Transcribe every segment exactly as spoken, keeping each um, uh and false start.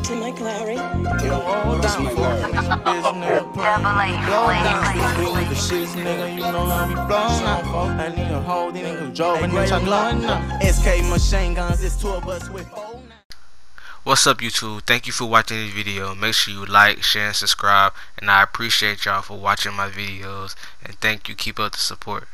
to Mike Lowry. Yo, hold down, bitch, nigga, playing. Blow down, with the shits, nigga, you know how we blowin' out. I need a hold, these niggas drove, and niggas glowin' up. S K machine guns, it's two of us with four. What's up, YouTube? Thank you for watching this video. Make sure you like, share, and subscribe. And I appreciate y'all for watching my videos. And thank you. Keep up the support.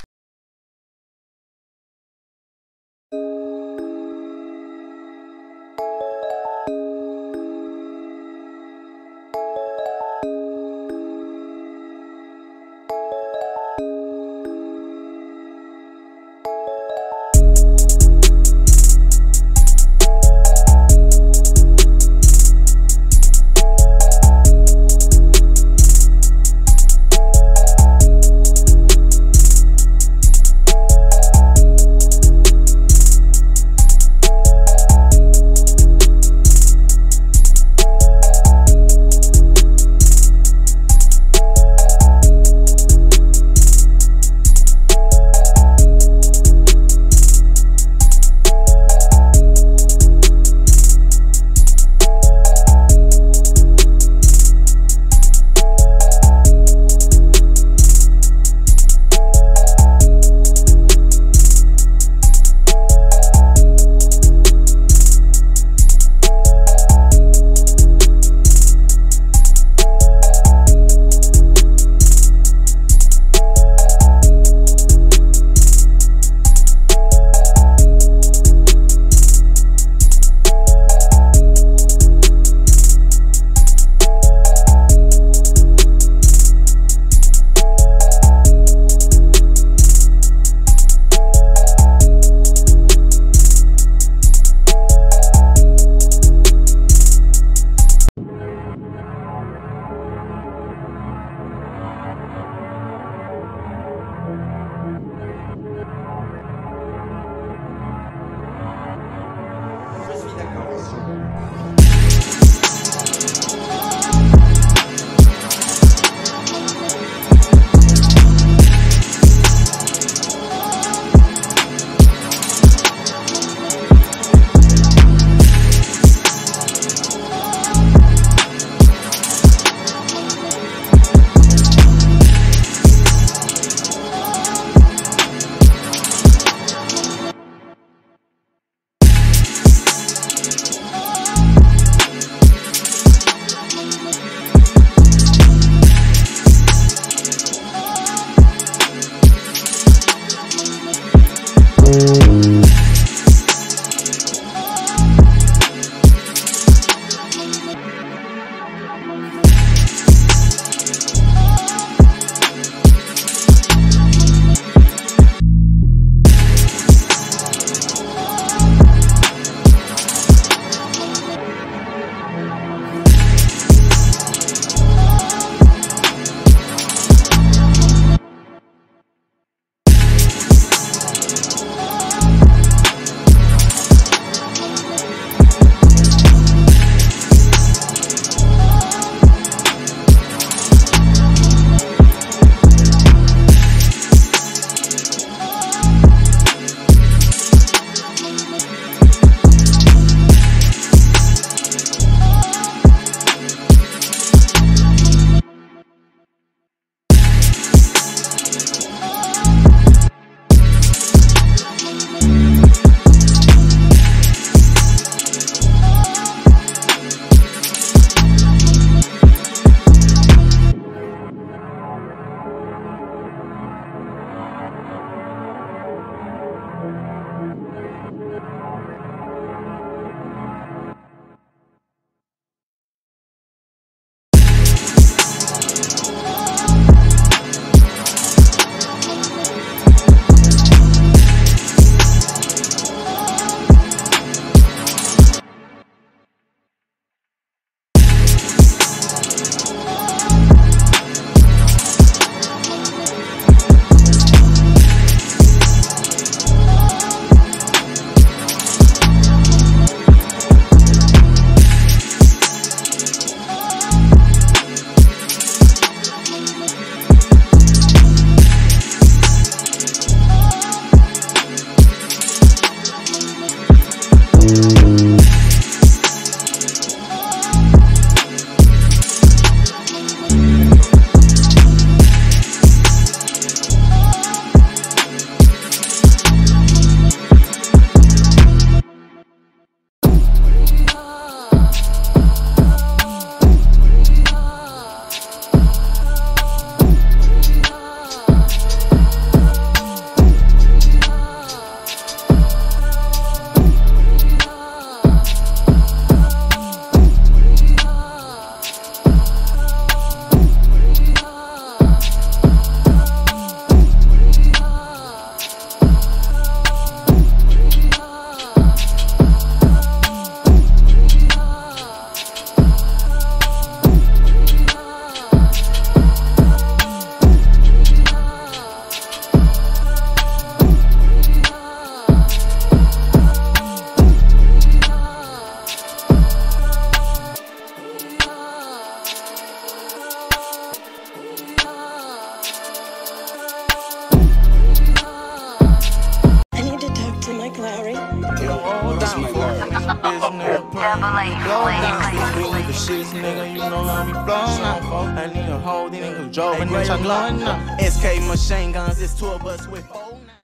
You roll down, bitch nigga plan. Blow down, we with the shits, nigga, you know how we blowin' out. I need a whole, these niggas drove and they glowing up. S K machine guns, it's two of us with four.